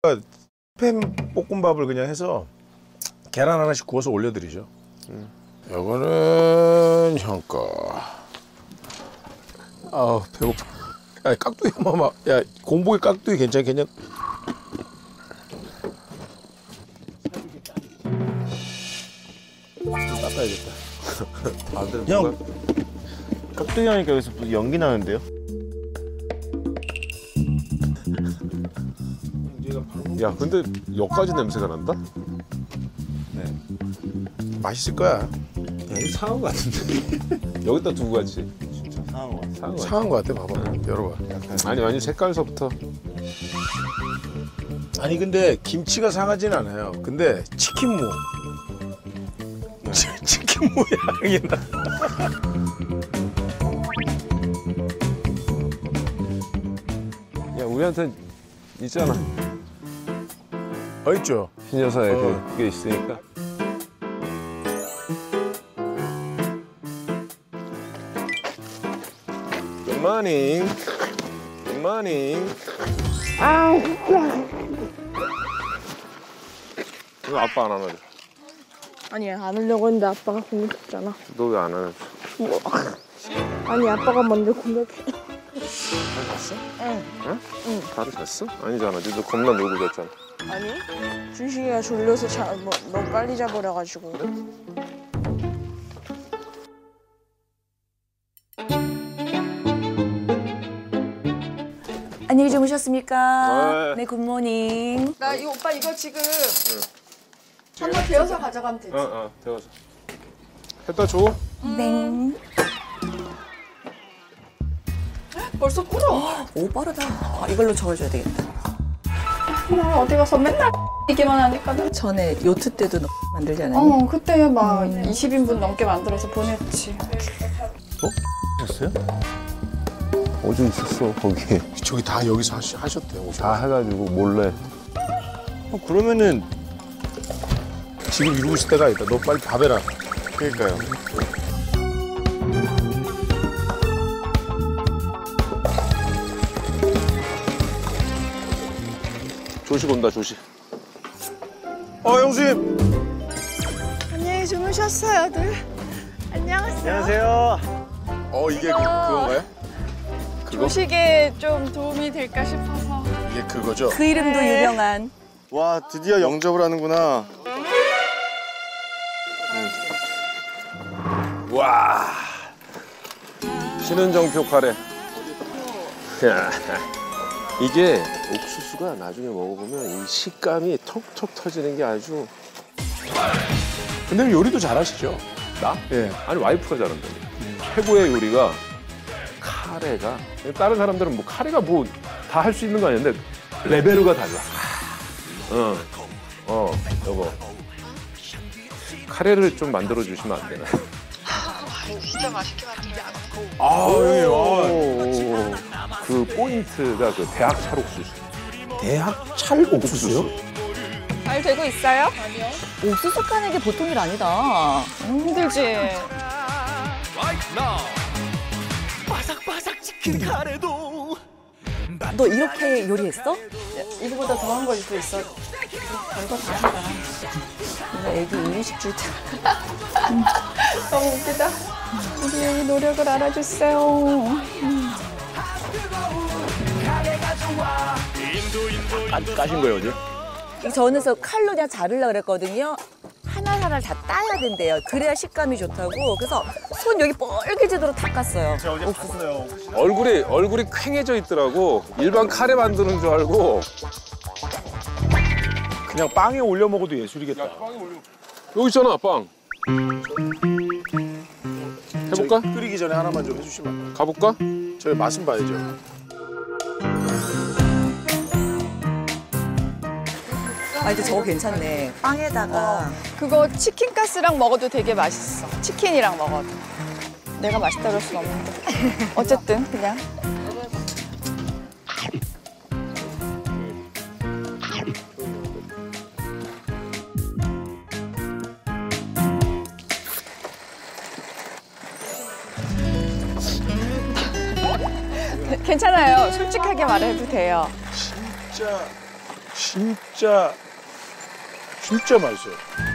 스팸 볶음밥을 그냥 해서 계란 하나씩 구워서 올려드리죠. 이거는 형 거. 아우 배고파. 야 깍두기 한번 봐. 야 공복에 깍두기 괜찮겠냐? 닦아야겠다. 형 깍두기 하니까 여기서 무슨 연기 나는데요? 야 근데 여기까지 냄새가 난다? 네. 맛있을 거야. 야, 이거 상한 거 같은데. 여기다 두고 가지. 진짜 상한 거 같아. 상한 거 같아. 봐봐. 열어봐. 아니 색깔서부터. 아니 근데 김치가 상하진 않아요. 근데 치킨무. 치킨무 향이 나. 야 우리한테 있잖아. 있죠. 흰 여사에 그게 있으니까. Good morning. Good morning. 아 진짜. 왜 아빠 안 하나? 아니 안 하려고 했는데 아빠가 공격했잖아. 너 왜 안 하나? 뭐. 아니 아빠가 먼저 공격해. 잘 잤어? 응. 응? 응. 다들 잤어? 아니잖아. 너 겁나 놀고 잤잖아. 아니 준식이가 졸려서 너무 빨리 자버려가지고. 안녕히 주무셨습니까? 네. 네, 굿모닝. 나 이 오빠 이거 지금 한번 데워서 가져가면 되지. 데워서. 해다 줘. 네. 벌써 끓어. 오, 빠르다. 아, 이걸로 저어줘야 되겠다. 나 어디 가서 맨날 이게만 하니까. 전에 요트 때도 만들지 않았니? 그때 막 20인분 넘게 만들어서 보냈지. 했어요? 어디 있었어 거기. 저기 다 여기서 하셨대요. 다 해가지고 몰래. 그러면은 지금 이러고 있을 때가 아니다. 너 빨리 밥 해라. 그러니까요. 조식 온다 조식. 형수님. 안녕히 주무셨어요들. 안녕하세요. 안녕하세요. 이게 그건가요? 조식에 좀 도움이 될까 싶어서. 이게 그거죠? 그 이름도 네. 유명한. 와 드디어 영접을 하는구나. 와. 신은정표 카레. 야, 이게 옥수수가 나중에 먹어보면 이 식감이 톡톡 터지는 게 아주. 근데 요리도 잘하시죠? 나? 예. 아니 와이프가 잘한다. 최고의 요리가 카레가. 다른 사람들은 뭐 카레가 뭐 다 할 수 있는 거 아닌데 레벨가 달라. 여보. 카레를 좀 만들어 주시면 안 되나? 진짜 맛있게 만들어요. 형님. 그 포인트가 그 대학 찰옥수수. 대학 찰 옥수수요? 잘 되고 있어요? 옥수수 까는 게 보통 일 아니다. 힘들지. 바삭바삭 치킨 카레도 너 이렇게 요리했어? 이거보다 더한 걸 수도 있어. 별거 다 한다. 내가 애기 이유식 줄 때. 너무 웃기다. 우리 애기 노력을 알아주세요. 까신 거예요 어제? 전에서 칼로 그냥 자르려고 그랬거든요. 하나하나 다 따야 된대요. 그래야 식감이 좋다고. 그래서 손 여기 뻘개지도록 닦았어요. 제가 어제 봤어요. 얼굴이 퀭해져 있더라고. 일반 카레 만드는 줄 알고. 그냥 빵에 올려 먹어도 예술이겠다. 여기 있잖아 빵. 해볼까? 끓이기 전에 하나만 좀 해주시면 안 돼요? 가볼까? 저희 맛은 봐야죠. 아, 근데 저거 괜찮네. 빵에다가. 그거 치킨 가스랑 먹어도 되게 맛있어. 치킨이랑 먹어도. 내가 맛있다 그럴 순 없는데. 어쨌든 그냥. 괜찮아요. 솔직하게 말해도 돼요. 진짜 맛있어요.